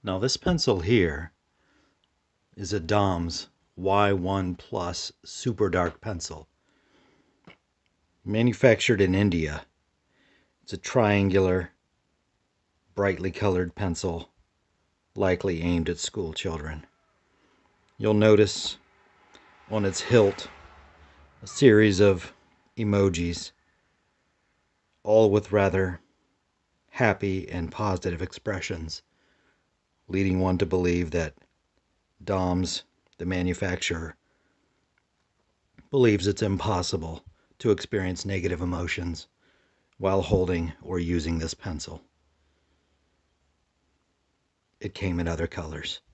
Now this pencil here is a Dom's Y1 Plus Super Dark Pencil. Manufactured in India. It's a triangular, brightly colored pencil, likely aimed at school children. You'll notice on its hilt a series of emojis, all with rather happy and positive expressions, leading one to believe that Dom's, the manufacturer, believes it's impossible to experience negative emotions while holding or using this pencil. It came in other colors.